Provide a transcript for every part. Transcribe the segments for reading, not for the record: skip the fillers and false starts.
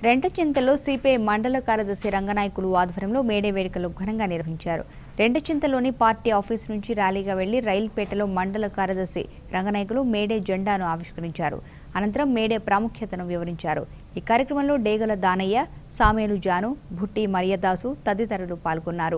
రెంటచింతలో CPI మండల కార్యదర్శి రంగనాయకులు ఆధ్వర్యంలో మేడే వేడుకలు ఘనంగా నిర్వహించారు. రెంటచింతలోని పార్టీ ఆఫీసు నుంచి ర్యాలీగా వెళ్లి రైల్పేటలో మండల కార్యదర్శి రంగనాయకులు మేడే జెండాను ఆవిష్కరించారు. అనంతరం మేడే ప్రాముఖ్యతను వివరించారు. ఈ కార్యక్రమంలో డేగల దానయ్య, సామేలు జాను, భుట్టి మరియదాసు తదితరులు పాల్గొన్నారు.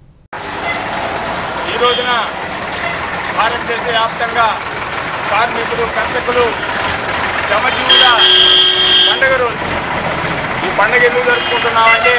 ఈ రోజున భారతదేశ వ్యాప్తంగా కార్మికులు, కర్షకులు శ్రమజీవుల పండుగ రోజు. ఈ పండుగ ఎందుకు జరుపుకుంటున్నామంటే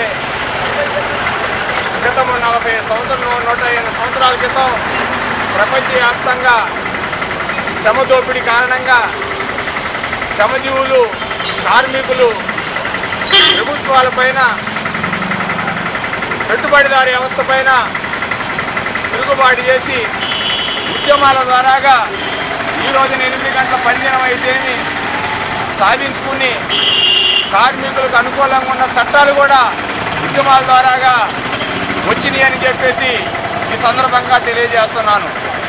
క్రితం 150 సంవత్సరాల క్రితం ప్రపంచవ్యాప్తంగా శ్రమ దోపిడీ కారణంగా శ్రమజీవులు, కార్మికులు ప్రభుత్వాలపైన, పెట్టుబడిదారీ వ్యవస్థ పైన తిరుగుబాటు చేసి ఉద్యమాల ద్వారాగా ఈ రోజున 8 గంటల పనిదినం అయితేని సాధించుకుని కార్మికులకు అనుకూలంగా ఉన్న చట్టాలు కూడా ఉద్యమాల ద్వారాగా వచ్చినాయి అని చెప్పేసి ఈ సందర్భంగా తెలియజేస్తున్నాను.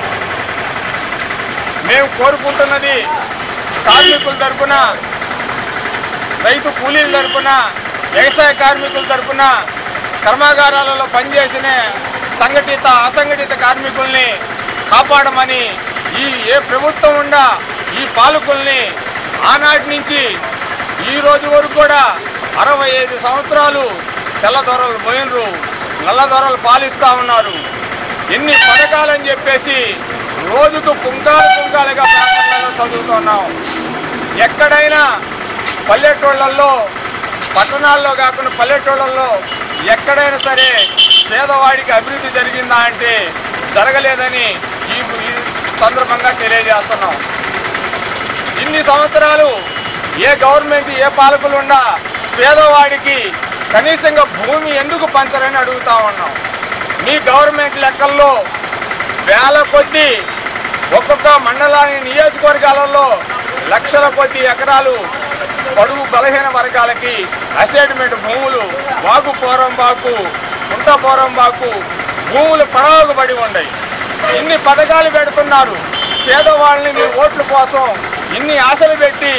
మేము కోరుకుంటున్నది కార్మికుల తరపున, రైతు కూలీల తరపున, వ్యవసాయ కార్మికుల తరపున, కర్మాగారాలలో పనిచేసిన సంఘటిత, అసంఘటిత కార్మికుల్ని కాపాడమని ఏ ప్రభుత్వం ఉండా ఈ పాలకుల్ని ఆనాటి నుంచి ఈ రోజు వరకు కూడా 65 సంవత్సరాలు తెల్లదొరలు పోయినరు, నల్లదొరలు పాలిస్తూ ఉన్నారు. ఎన్ని పథకాలని చెప్పేసి రోజుకు పుంకాలుగా పేపర్లలో చదువుతున్నాం. ఎక్కడైనా పల్లెటూళ్ళల్లో, పట్టణాల్లో కాకుండా పల్లెటూళ్ళల్లో ఎక్కడైనా సరే పేదవాడికి అభివృద్ధి జరిగిందా అంటే జరగలేదని ఈ సందర్భంగా తెలియజేస్తున్నాం. ఇన్ని సంవత్సరాలు ఏ గవర్నమెంట్, ఏ పాలకులు ఉన్నా పేదవాడికి కనీసంగా భూమి ఎందుకు పంచరని అడుగుతా ఉన్నాం. మీ గవర్నమెంట్ లెక్కల్లో వేల కొద్దీ ఒక్కొక్క మండలాన్ని, నియోజకవర్గాలలో లక్షల కొద్దీ ఎకరాలు పొడుగు బలహీన వర్గాలకి అసైన్మెంట్ భూములు, వాగు పోరంబాకు, కుంట పోరంబాకు భూములు పడవబడి ఉన్నాయి. ఇన్ని పథకాలు పెడుతున్నారు. పేదవాళ్ళని మీ ఓట్ల కోసం ఇన్ని ఆశలు పెట్టి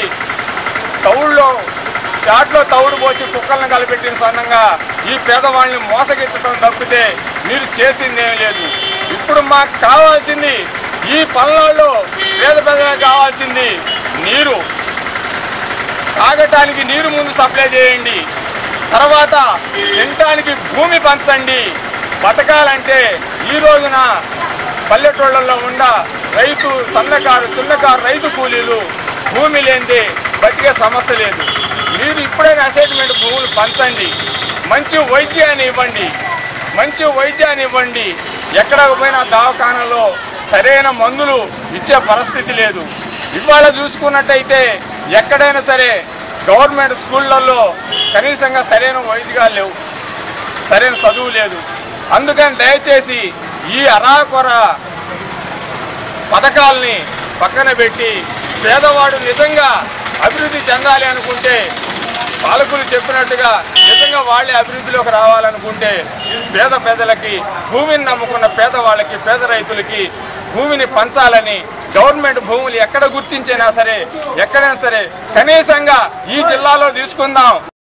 చాట్లో తౌడు పోసి కుక్కలను కలిపెట్టిన సన్నంగా ఈ పేదవాళ్ళని మోసగించడం తప్పితే మీరు చేసిందేమీ లేదు. ఇప్పుడు మాకు కావాల్సింది, ఈ పనులలో పేద ప్రజలకు కావాల్సింది నీరు. తాగటానికి నీరు ముందు సప్లై చేయండి, తర్వాత తినటానికి భూమి పంచండి. బతకాలంటే ఈ రోజున పల్లెటూళ్ళల్లో ఉన్న రైతు, చిన్నకారు రైతు కూలీలు భూమి లేనిదే బతికే సమస్య లేదు. మీరు ఇప్పుడైనా అసైన్మెంట్ భూములు పంచండి, మంచి వైద్యాన్ని ఇవ్వండి. ఎక్కడికి పోయినా దవాఖానలో సరైన మందులు ఇచ్చే పరిస్థితి లేదు. ఇవాళ చూసుకున్నట్టయితే ఎక్కడైనా సరే గవర్నమెంట్ స్కూళ్ళల్లో కనీసంగా సరైన వైద్యాలు లేవు, సరైన చదువు లేదు. అందుకని దయచేసి ఈ అరాకొర పథకాలని పక్కన పెట్టి పేదవాడు నిజంగా అభివృద్ధి చెందాలి అనుకుంటే, పాలకులు చెప్పినట్టుగా నిజంగా వాళ్ళే అభివృద్ధిలోకి రావాలనుకుంటే పేదలకి, భూమిని నమ్ముకున్న పేదవాళ్ళకి, పేద రైతులకి భూమిని పంచాలని, గవర్నమెంట్ భూములు ఎక్కడ గుర్తించినా సరే, ఎక్కడైనా సరే కనీసంగా ఈ జిల్లాలో తీసుకుందాం.